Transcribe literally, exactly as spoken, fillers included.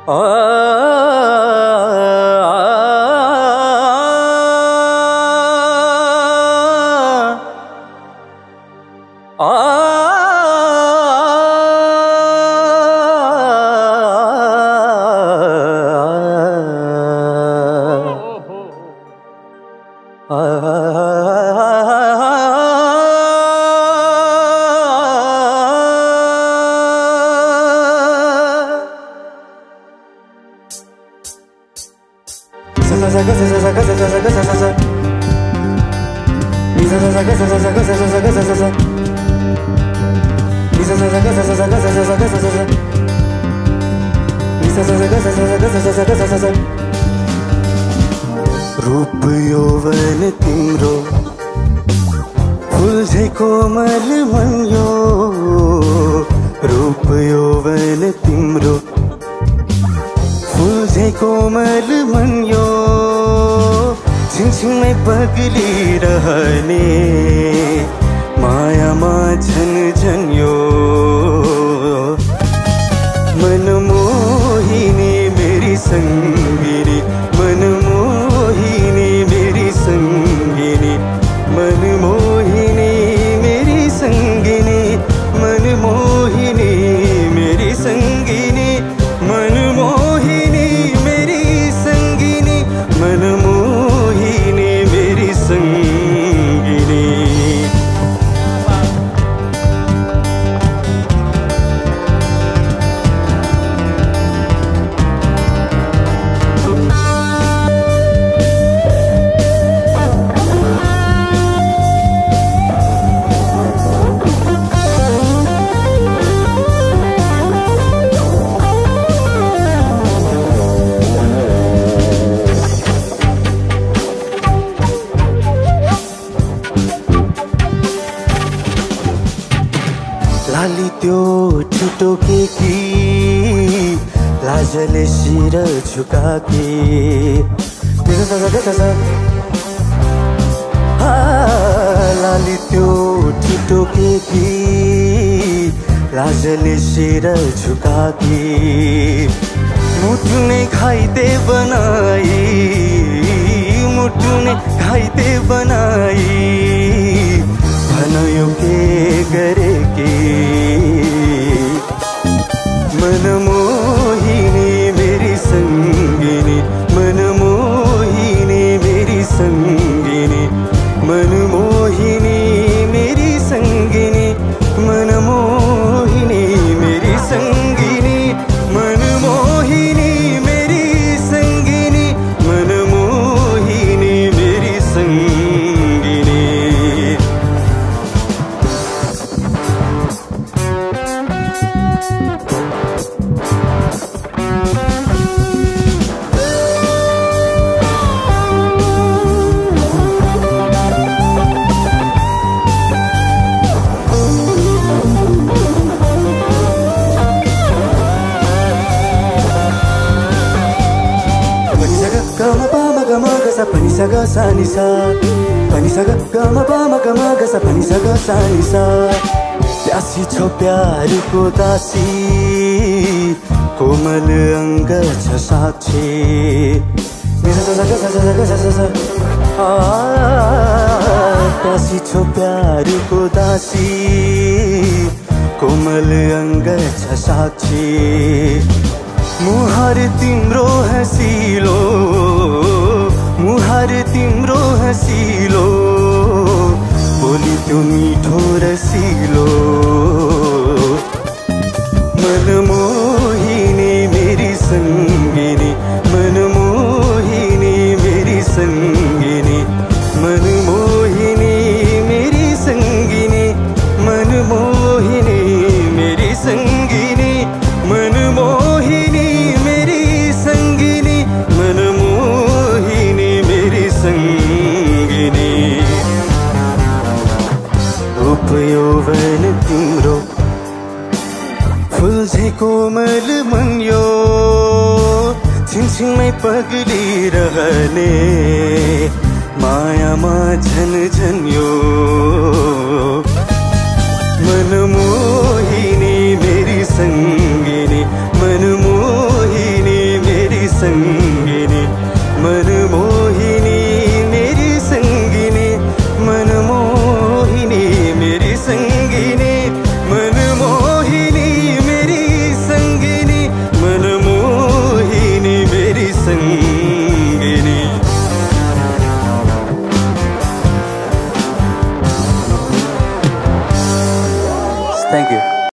रूप यौवन तिम्रो फूल झै कोमल मन यो, रूप यौवन तिम्रो फूल झै कोमल मन यो, छिनछिनै पग्लिरहने मायामा झन झन यो, मनमोहिनी मेरी संगिनी, मनमोहिनी मेरी संगिनी, मनमोहिनी मेरी संगिनी, मनमोहिनी मेरी संगिनी, मनमोहिनी मेरी संगिनी, मनमोहिनी मेरी संगिनी। लाली त्यो छिटो के की लाजले शिर झुकाके, लाली त्यो छिटो के की लाजले शिर झुकाके, मुटु ने खाइदे बनाई, मुटु ने खाइदे बनाई, भनयो के गरे के, मनमोहिनी मेरी संगिनी, मनमोहिनी मेरी संगिनी, मनमोहिनी मेरी संगिनी, मनमोहिनी मेरी संगिनी, मनमोहिनी मेरी संगिनी, मनमोहिनी मेरी संगिनी। Gama pama gama gasa pani saga sani sa, pani saga gama pama gama gasa pani saga sani sa, प्यासी छो प्यार को दासी कोमल अंग छ साक्षी, प्यासी छो प्यार को दासी कोमल अंग छ साक्षी, मुहार तिम्रो हँसिलो, मुहार तिम्रो हँसिलो, बोली त्यो मिठो रसिलो, मनमोहिनी मेरी संगिनी, मनमोहिनी मेरी संगिनी, मनमोहिनी मेरी संगिनी, मनमोहिनी मेरी संगिनी, मनमोहिनी मेरी संगिनी, मनमोहिनी मेरी संगिनी। रूप यौवन तिम्रो फूल झै कोमल मन यो, छिनछिनै पग्लिरहने मायामा झन झन यो, मनमोहिनी मेरी संगिनी।